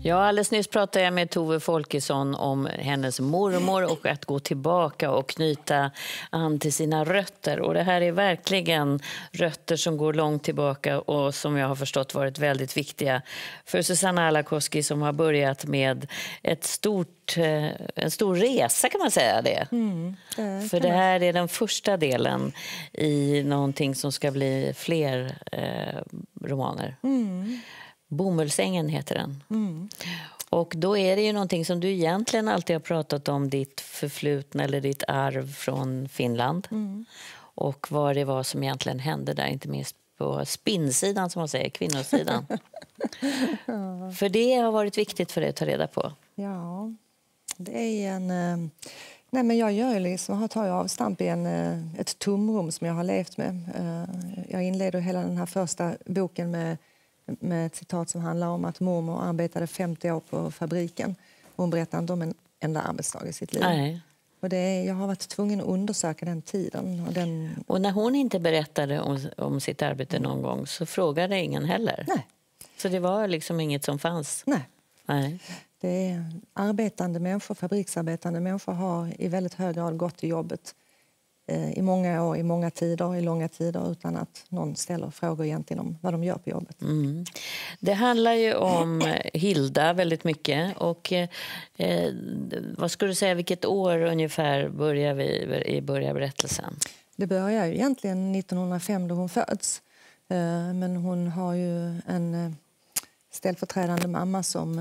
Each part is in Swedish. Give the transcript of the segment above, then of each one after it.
Ja, alldeles nyss pratade jag med Tove Folkesson om hennes mormor och att gå tillbaka och knyta an till sina rötter. Och det här är verkligen rötter som går långt tillbaka och som jag har förstått varit väldigt viktiga för Susanna Alakoski, som har börjat med en stor resa, kan man säga det. För det här är den första delen i någonting som ska bli fler romaner. Bomullsängen heter den. Och då är det ju någonting som du egentligen alltid har pratat om, ditt förflutna eller ditt arv från Finland. Och vad det var som egentligen hände där, inte minst på spinnsidan, som man säger, kvinnosidan. För det har varit viktigt för dig att ta reda på. Ja, det är Nej, men jag gör liksom, tar jag avstamp i ett tomrum som jag har levt med. Jag inleder hela den här första boken med ett citat som handlar om att mormor arbetade 50 år på fabriken. Hon berättade inte om en enda arbetsdag i sitt liv. Nej. Och jag har varit tvungen att undersöka den tiden. Och när hon inte berättade om sitt arbete någon gång så frågade ingen heller? Nej. Så det var liksom inget som fanns? Nej. Det är arbetande människor, fabriksarbetande människor har i väldigt hög grad gått till jobbet i många år, i många tider, i långa tider, utan att någon ställer frågor egentligen om vad de gör på jobbet. Det handlar ju om Hilda väldigt mycket. Och vad skulle du säga, vilket år ungefär börjar vi i berättelsen? Det börjar ju egentligen 1905 då hon föds. Men hon har ju en ställföreträdande mamma som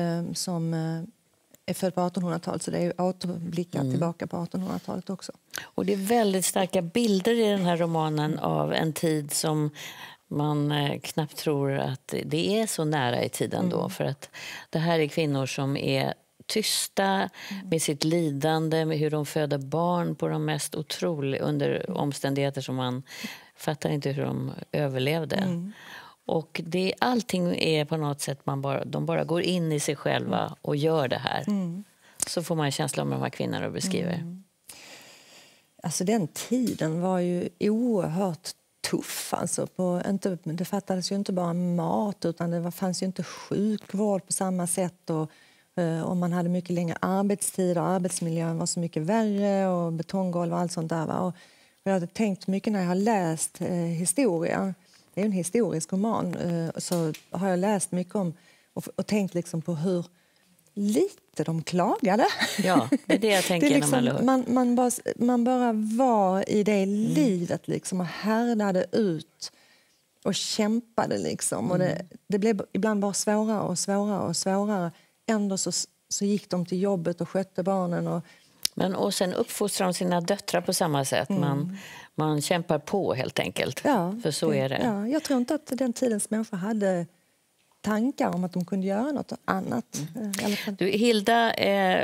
är född på 1800-talet, så det är ju återblickat tillbaka på 1800-talet också. Och det är väldigt starka bilder i den här romanen av en tid som man knappt tror att det är så nära i tiden då. För att det här är kvinnor som är tysta med sitt lidande, med hur de föder barn på de mest otroliga under omständigheter som man fattar inte hur de överlevde. Och allting är på något sätt, de bara går in i sig själva och gör det här. Så får man en känsla om de här kvinnorna du beskriver. Alltså den tiden var ju oerhört tuff. Alltså det fattades ju inte bara mat, utan det fanns ju inte sjukvård på samma sätt. Och man hade mycket längre arbetstid och arbetsmiljön var så mycket värre och betonggolv och allt sånt där. Och jag hade tänkt mycket när jag har läst historia. Det är en historisk roman, så har jag läst mycket om och tänkt liksom på hur lite de klagade. Ja, det är det jag tänker. Det är liksom, man bara var i det livet liksom och härdade ut och kämpade liksom. Och det blev ibland bara svårare och svårare och svårare. Ändå så gick de till jobbet och skötte barnen. Och sen uppfostrar de sina döttrar på samma sätt. Man kämpar på helt enkelt. Ja, för så är det. Ja, jag tror inte att den tidens människor hade tankar om att de kunde göra något annat. Hilda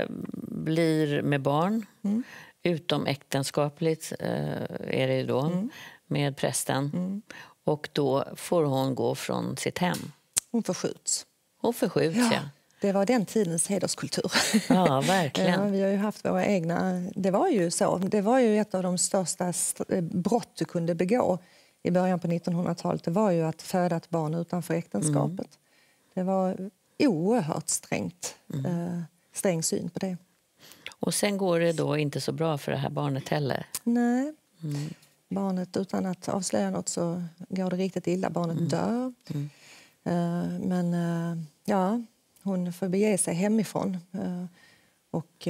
blir med barn. Utom äktenskapligt är det då. Med prästen. Och då får hon gå från sitt hem. Hon förskjuts. Ja. Det var den tidens hederskultur. Ja, verkligen. Ja, vi har ju haft våra egna. Det var ju så. Det var ju ett av de största brott du kunde begå i början på 1900-talet. Det var ju att föda ett barn utanför äktenskapet. Det var oerhört sträng syn på det. Och sen går det då inte så bra för det här barnet heller? Nej. Barnet, utan att avslöja något, så går det riktigt illa. Barnet dör. Men hon får bege sig hemifrån och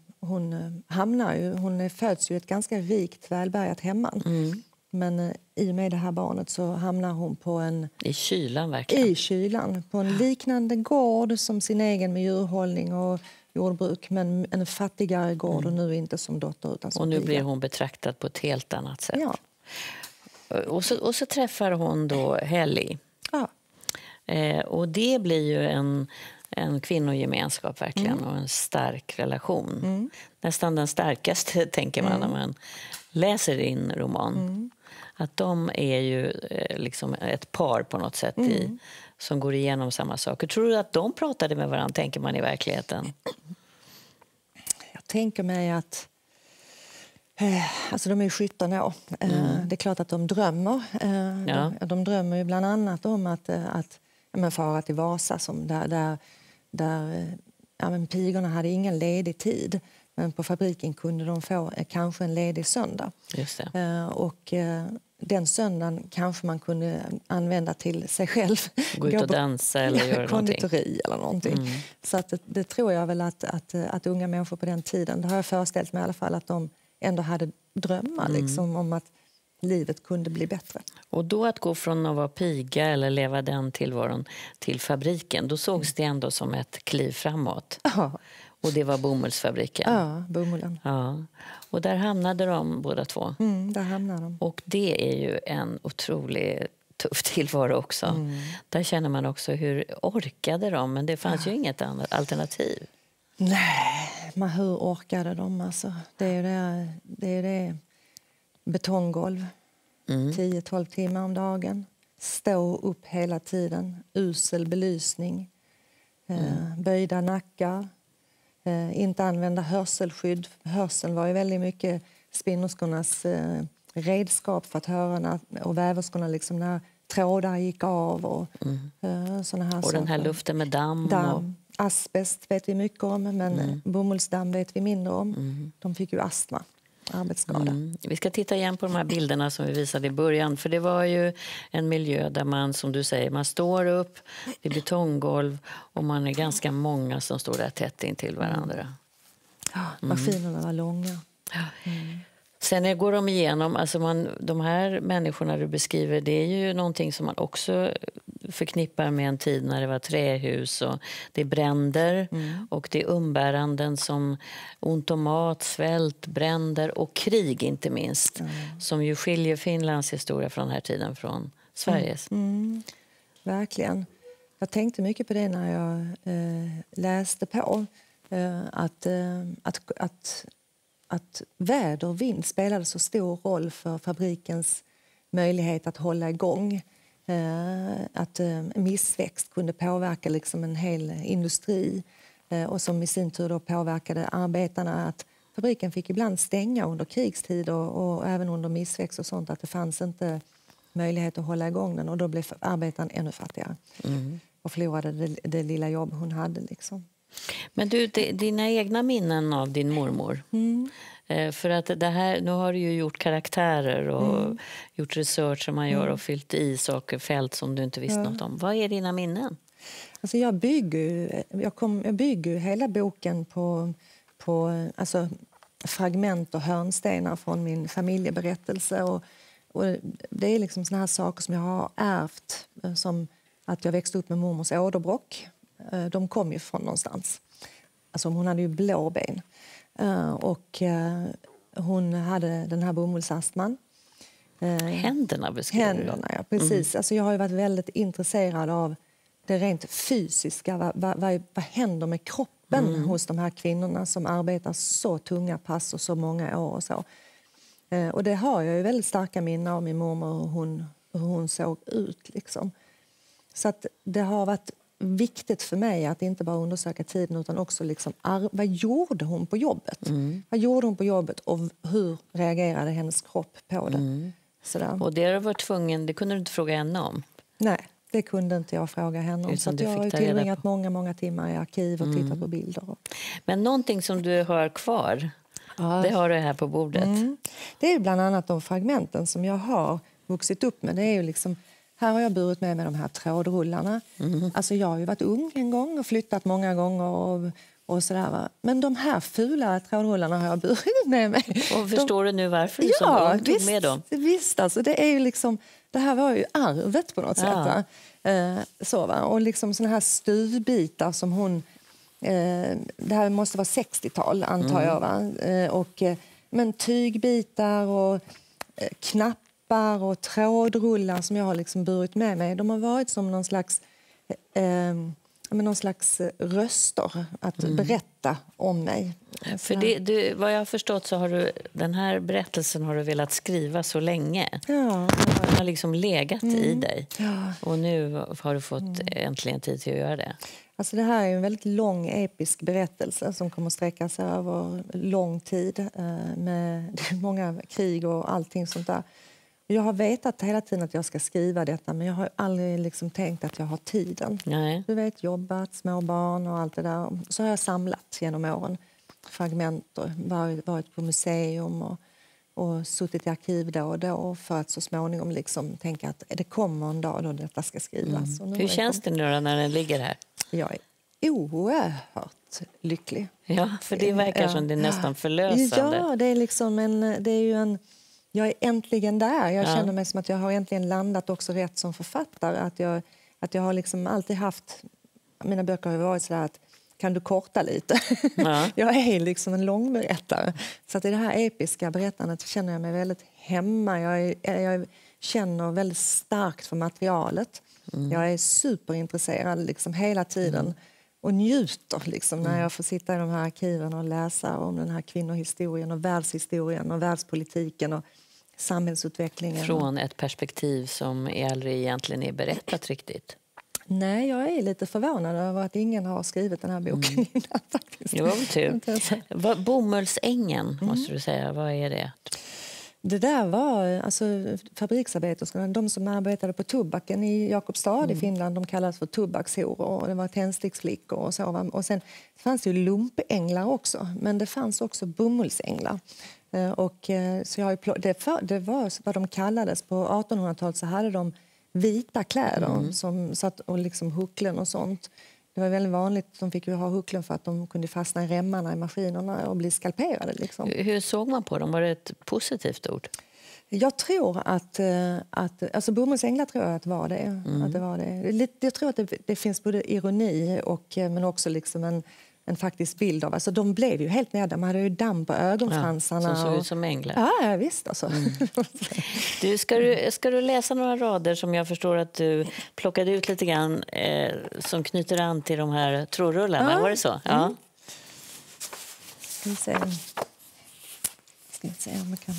hon föds ju ett ganska rikt, välbärgat hemman. Men i och med det här barnet så hamnar hon i kylan verkligen. I kylan, på en liknande gård som sin egen med djurhållning och jordbruk, men en fattigare gård och nu inte som dotter utan som och nu piga. blir hon betraktad på ett helt annat sätt. Ja. Och så träffar hon då Helly. Ja. Och det blir ju en kvinnogemenskap verkligen och en stark relation. Nästan den starkaste, tänker man när man läser din roman. Att de är ju liksom ett par på något sätt som går igenom samma saker. Tror du att de pratade med varandra, tänker man, i verkligheten? Jag tänker mig att alltså de är ju 17 år. Det är klart att de drömmer. De drömmer ju bland annat om att fara till Vasa, som där men pigorna hade ingen ledig tid. Men på fabriken kunde de få kanske en ledig söndag. Just det. Och den söndagen kanske man kunde använda till sig själv. Gå ut och dansa eller göra konditori eller någonting. Så att det tror jag väl att unga människor på den tiden, det har jag föreställt mig i alla fall, att de ändå hade drömmar liksom, om att livet kunde bli bättre. Och då att gå från att vara piga eller leva den tillvaron till fabriken, då sågs det ändå som ett kliv framåt. Ja. Och det var bomullsfabriken. Ja, bomullen. Ja. Och där hamnade de båda två. Där hamnade de. Och det är ju en otroligt tuff tillvaro också. Där känner man också hur orkade de, men det fanns ju inget annat alternativ. Nej, men hur orkade de alltså? Det är det. Betonggolv, 10-12 timmar om dagen. Stå upp hela tiden, usel belysning, böjda nackar. Inte använda hörselskydd. Hörseln var ju väldigt mycket spinnerskornas redskap för att höra och väverskorna liksom när trådar gick av och såna här och saker. Den här luften med damm. Asbest vet vi mycket om, men bomullsdamm vet vi mindre om. De fick ju astma, arbetsskada. Vi ska titta igen på de här bilderna som vi visade i början, för det var ju en miljö där man, som du säger, man står upp i betonggolv och man är ganska många som står där tätt in till varandra. Ja, maskinerna var långa. Sen går de igenom, alltså de här människorna du beskriver, det är ju någonting som man också förknippar med en tid när det var trähus och det är bränder och det är umbäranden som ont om mat, svält, bränder och krig inte minst, som ju skiljer Finlands historia från den här tiden från Sveriges. Verkligen. Jag tänkte mycket på det när jag läste på att väder och vind spelade så stor roll för fabrikens möjlighet att hålla igång. Att missväxt kunde påverka liksom en hel industri och som i sin tur då påverkade arbetarna. Att fabriken fick ibland stänga under krigstid och även under missväxt och sånt, att det fanns inte möjlighet att hålla igång den, och då blev arbetaren ännu fattigare och förlorade det lilla jobb hon hade liksom. Men du, dina egna minnen av din mormor. För att det här, nu har du ju gjort karaktärer och gjort research som man gör och fyllt i saker, fält som du inte visste något om. Vad är dina minnen? Alltså jag bygger hela boken på alltså fragment och hörnstenar från min familjeberättelse. Och det är liksom såna här saker som jag har ärvt, som att jag växte upp med mormors åderbråck. De kom ju från någonstans. Alltså hon hade ju blå ben. Och hon hade den här bomullsastman. Händerna beskriver Händerna, ja, precis. Alltså jag har ju varit väldigt intresserad av det rent fysiska. Vad händer med kroppen hos de här kvinnorna som arbetar så tunga pass och så många år och så. Och det har jag ju väldigt starka minnen av min mormor och hur hon såg ut liksom. Så att det har varit viktigt för mig att inte bara undersöka tiden utan också liksom, vad gjorde hon på jobbet? Vad gjorde hon på jobbet och hur reagerade hennes kropp på det? Sådär. Och det var tvungen, det kunde du inte fråga henne om? Nej, det kunde inte jag fråga henne om. Så jag har ju tillbringat många timmar i arkiv och tittat på bilder. Men någonting som du har kvar, det har du här på bordet. Det är bland annat de fragmenten som jag har vuxit upp med. Det är ju liksom, här har jag burit med mig de här trådrullarna. Alltså jag har ju varit ung en gång och flyttat många gånger och sådär. Va? Men de här fula trådrullarna har jag burit med mig. Och förstår du nu varför du som ung tog med dem? Visst, alltså det är ju liksom, det här var ju arvet på något sätt. Va? Så, va? Och liksom såna här stuvbitar som hon... det här måste vara 60-tal antar jag. Va? Men tygbitar och knappar och trådrullar som jag har liksom burit med mig. De har varit som någon slags röster att berätta om mig. För vad jag har förstått så har du, den här berättelsen har du velat skriva så länge. Ja. Den har liksom legat i dig. Ja. Och nu har du fått äntligen tid till att göra det. Alltså det här är en väldigt lång episk berättelse som kommer att sträcka sig över lång tid med många krig och allting sånt där. Jag har vetat hela tiden att jag ska skriva detta, men jag har aldrig liksom tänkt att jag har tiden. Nej. Du vet, jobbat, små barn och allt det där. Så har jag samlat genom åren fragment och varit på museum och suttit i arkiv då och då för att så småningom liksom tänka att det kommer en dag då detta ska skrivas. Hur känns det nu då när den ligger här? Jag är oerhört lycklig. Ja, för det verkar som det är nästan förlösande. Ja, det är liksom jag är äntligen där. Jag känner mig som att jag har äntligen landat också rätt som författare. Att jag har liksom alltid haft... Mina böcker har varit så där att kan du korta lite? Ja. Jag är liksom en långberättare. Så att i det här episka berättandet känner jag mig väldigt hemma. Jag känner väldigt starkt för materialet. Jag är superintresserad liksom hela tiden. Och njuter liksom, när jag får sitta i de här arkiven och läsa om den här kvinnohistorien och världshistorien och världspolitiken och samhällsutvecklingen. Från ett perspektiv som aldrig egentligen är berättat riktigt. Nej, jag är lite förvånad över att ingen har skrivit den här boken innan. Faktiskt. Det var väl tur. Bomullsängen, måste du säga. Vad är det? Det där var alltså, fabriksarbeterskorna, de som arbetade på tobaken i Jakobstad i Finland, de kallades för tobakshoror och det var tändsticksflickor och så. Och sen fanns det ju lumpänglar också, men det fanns också bomullsänglar. Så det var vad de kallades. På 1800-talet så hade de vita kläder som satt och liksom hucklen och sånt. Det var väldigt vanligt. De fick ju ha hucklen för att de kunde fastna i remmarna i maskinerna och bli skalperade. Liksom. Hur såg man på dem? Var det ett positivt ord? Jag tror att alltså bomullsänglar tror jag att var det. Att det var det. Jag tror att det finns både ironi men också liksom en faktisk bild av. Alltså de blev ju helt nere. De hade ju damm på ögonfransarna. Som såg ut som änglar. Ja, visst alltså. Du, ska du läsa några rader som jag förstår att du plockade ut lite grann som knyter an till de här trådrullarna? Var det så? Ja. Ska vi se om jag kan...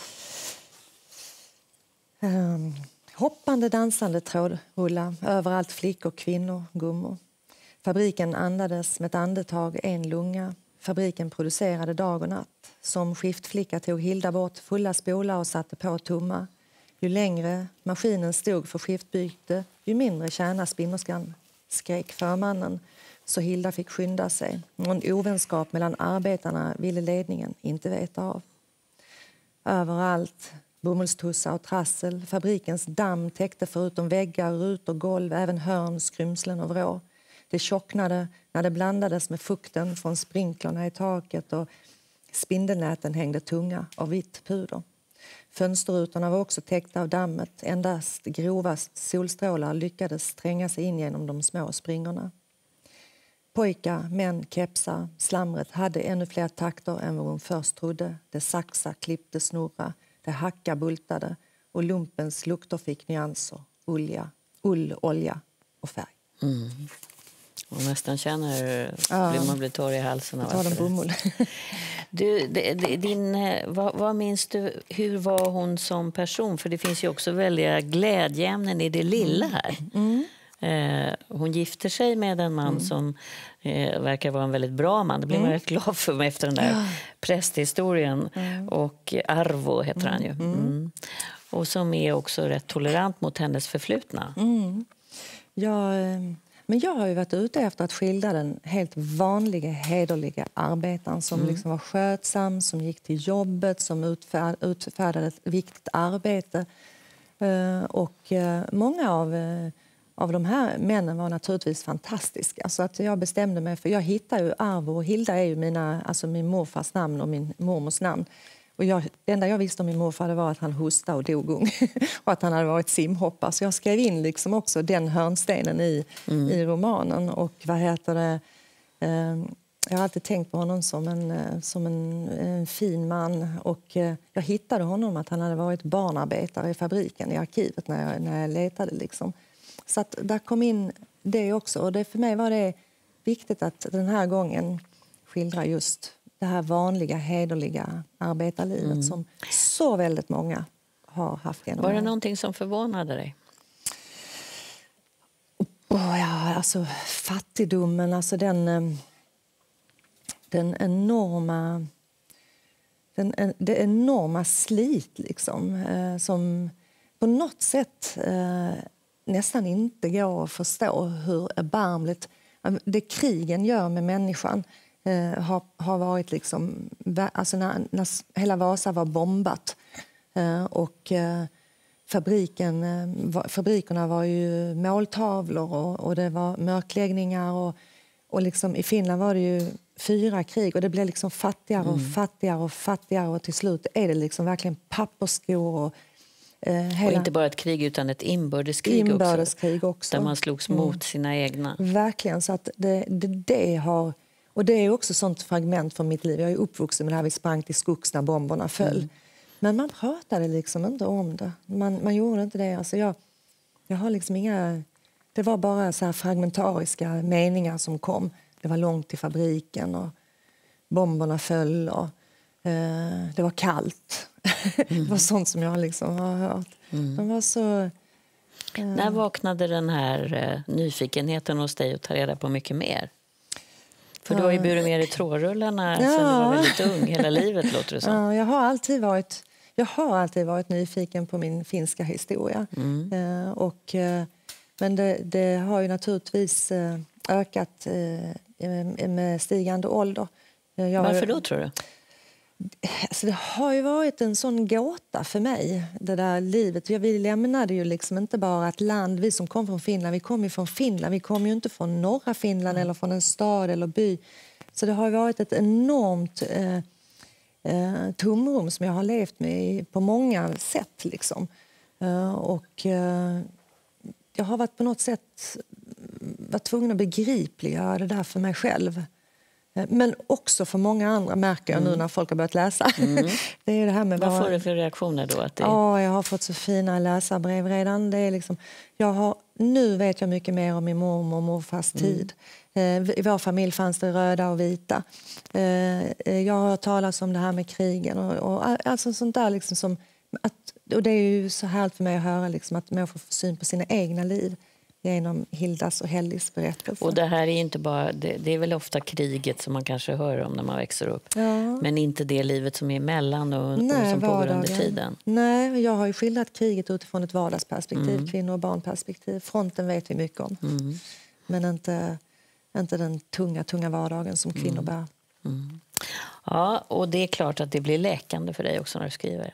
hoppande, dansande trådrullar. Överallt flickor, kvinnor, gummor. Fabriken andades med ett andetag en lunga. Fabriken producerade dag och natt. Som skiftflicka tog Hilda bort fulla spolar och satte på tomma. Ju längre maskinen stod för skiftbyte, ju mindre tjäna spinnerskan, skrek förmannen. Så Hilda fick skynda sig. Någon ovänskap mellan arbetarna ville ledningen inte veta av. Överallt bomullstussar och trassel. Fabrikens damm täckte förutom väggar, rutor, golv, även hörn, skrymslen och vrå. Det tjocknade när det blandades med fukten från sprinklarna i taket och spindelnäten hängde tunga av vitt puder. Fönsterrutorna var också täckta av dammet. Endast grova solstrålar lyckades tränga sig in genom de små springorna. Pojkar, män, kepsar, slamret hade ännu fler takter än vad hon först trodde. Det saxa, klippte, snurra, det hacka, bultade och lumpens lukter fick nyanser. Ull, olja och färg. Och nästan känner man blir torr i halsen av allt bomull. Du, vad minns du, hur var hon som person? För det finns ju också väldiga glädjeämnen i det lilla här. Hon gifter sig med en man som verkar vara en väldigt bra man. Det blev man väldigt glad för mig efter den där prästhistorien. Och Arvo heter han ju. Och som är också rätt tolerant mot hennes förflutna. Men jag har ju varit ute efter att skildra den helt vanliga, hederliga arbetaren som liksom var skötsam, som gick till jobbet, som utfärdade ett viktigt arbete. Och många av de här männen var naturligtvis fantastiska. Så att jag bestämde mig för, jag hittade ju Arvo och Hilda är ju min morfars namn och min mormors namn. Och det enda jag visste om min morfar var att han hostade och dog ung. Och att han hade varit simhoppare. Så jag skrev in liksom också den hörnstenen i romanen. Och jag har alltid tänkt på honom som en fin man. Och jag hittade honom att han hade varit barnarbetare i fabriken i arkivet när jag letade. Liksom. Så att där kom in det också. Och för mig var det viktigt att den här gången skildra just det här vanliga, hederliga arbetarlivet som så väldigt många har haft genom. Var det någonting som förvånade dig? Alltså fattigdomen, alltså det enorma slit liksom, som på något sätt nästan inte går att förstå hur erbarmligt det krigen gör med människan har varit liksom, alltså när hela Vasa var bombat och fabrikerna var ju måltavlor och det var mörkläggningar och liksom i Finland var det ju 4 krig och det blev liksom fattigare och fattigare och fattigare och till slut är det liksom verkligen pappersskor och och inte bara ett krig utan ett inbördeskrig också. Där man slogs mot sina egna. Verkligen, så att det har... Och det är också sånt fragment från mitt liv. Jag är uppvuxen med det här, vi sprang till skogs när bomberna föll. Men man pratade liksom inte om det. Man gjorde inte det. Alltså jag har liksom inga... Det var bara så här fragmentariska meningar som kom. Det var långt till fabriken och bomberna föll och det var kallt. Det var sånt som jag liksom har hört. De var så... När vaknade den här nyfikenheten hos dig att ta reda på mycket mer? För du har ju burit med dig trådrullarna sedan du var väldigt ung, hela livet låter det som. Ja, jag har alltid varit nyfiken på min finska historia. Men det har ju naturligtvis ökat med stigande ålder. Varför då tror du? Alltså det har ju varit en sån gåta för mig, det där livet. Vi lämnade ju liksom inte bara ett land, vi som kom från Finland, vi kom ju från Finland. Vi kom ju inte från norra Finland eller från en stad eller by. Så det har ju varit ett enormt tomrum som jag har levt med på många sätt liksom. Jag har varit på något sätt tvungen att begripliggöra det där för mig själv. Men också för många andra märker jag nu när folk har börjat läsa. Det är det här med vad får du för reaktioner då? Ja, jag har fått så fina läsarbrev redan. Det är liksom, nu vet jag mycket mer om min mormor och morfars tid. I vår familj fanns det röda och vita. Jag har talat om det här med krigen och alltså sånt där liksom som och det är ju så härligt för mig att höra liksom att människor får syn på sina egna liv genom Hildas och Hellis berättelse. Och det här är inte bara, det är väl ofta kriget som man kanske hör om när man växer upp. Ja. Men inte det livet som är emellan och som pågår under tiden. Nej, jag har ju skildrat kriget utifrån ett vardagsperspektiv, kvinnor- och barnperspektiv. Fronten vet vi mycket om. Men inte den tunga vardagen som kvinnor bär. Ja, och det är klart att det blir läkande för dig också när du skriver.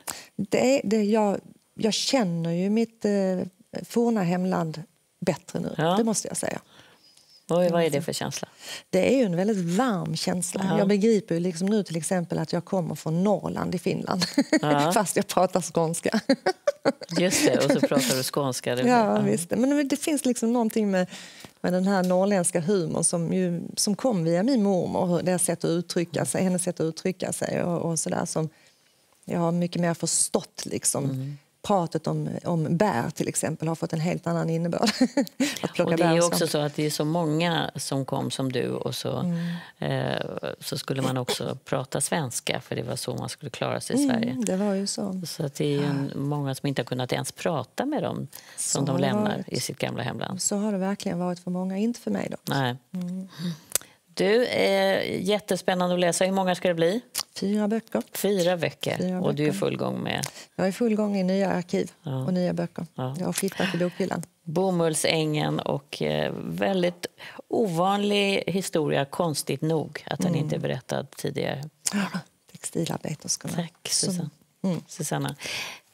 Jag känner ju mitt forna hemland bättre nu, det måste jag säga. Och vad är det för känsla? Det är ju en väldigt varm känsla. Jag begriper ju liksom nu till exempel att jag kommer från Norrland i Finland. Fast jag pratar skånska. Just det, och så pratar du skånska. Visst. Men det finns liksom någonting med den här norrländska humorn som kom via min mormor. Hennes sätt att uttrycka sig och sådär som jag har mycket mer förstått liksom. Pratet om bär till exempel har fått en helt annan innebörd. Och det är också så att det är så många som kom som du och så skulle man också prata svenska för det var så man skulle klara sig i Sverige. Det var ju så. Så att det är ju många som inte har kunnat ens prata med dem som de lämnar i sitt gamla hemland. Så har det verkligen varit för många, inte för mig då. Nej. Du, jättespännande att läsa. Hur många ska det bli? 4 böcker. 4 böcker. Och du är full gång med? Jag är full gång i nya arkiv och nya böcker. Ja. Jag har flyttat till bokhyllan. Bomullsängen och väldigt ovanlig historia, konstigt nog att den inte är berättad tidigare. Textilarbeterskorna. Tack, Susanna.